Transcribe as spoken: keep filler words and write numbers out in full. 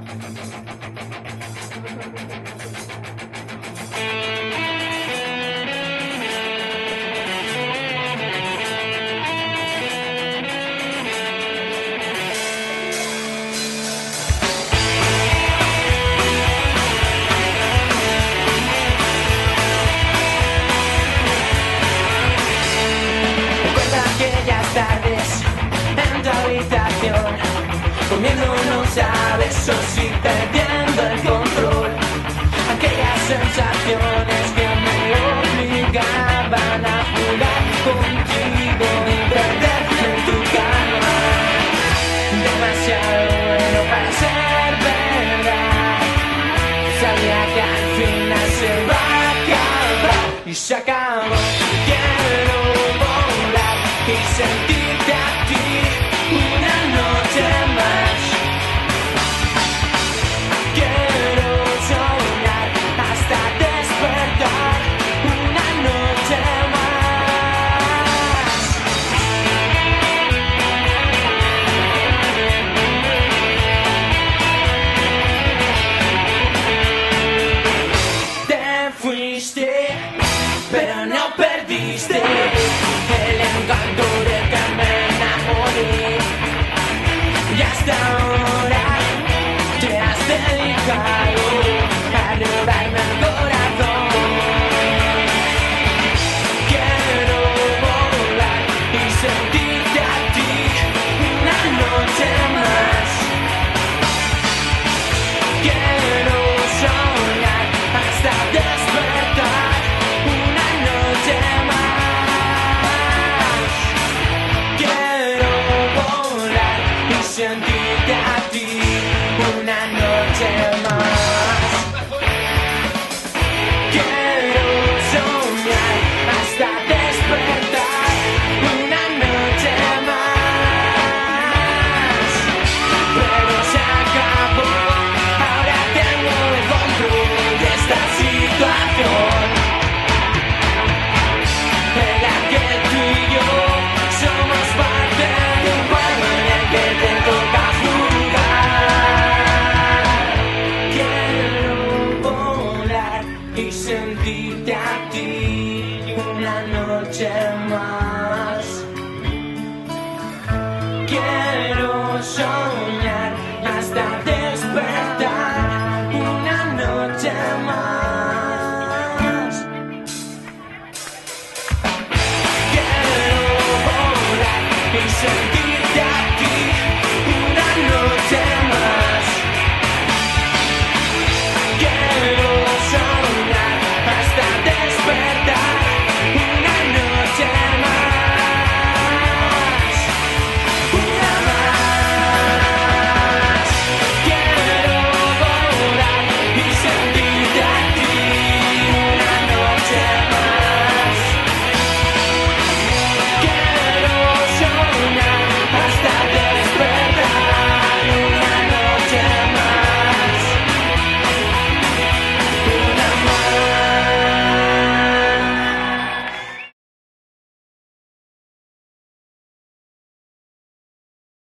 Tardes en tu habitación, comiendo unos besos y perdiendo el control. Aquellas sensaciones que me obligaban a jugar contigo y perderme en tu cama. Demasiado bueno para ser verdad. Sabía que al final se va a acabar y se acabó. Quiero volar y sentirte a ti una noche más. Quiero soñar hasta despertar una noche más. Te fuiste, pero no perdiste el encanto de que me enamoré. Y hasta ahora te has dedicado a robarme el corazón. Quiero volar y sentirte a ti una noche más. Quiero soñar hasta despertar una noche más. Quiero volar y sentirte a ti una noche más. Quiero soñar hasta despertar una noche más. Pero se acabó, ahora tengo el control de esta situación en la que tú y yo somos parte de un juego en el que te toca jugar. Quiero volar y sentirte a ti una noche más. Quiero soñar hasta despertar una noche más. Quiero volar y sentirte a ti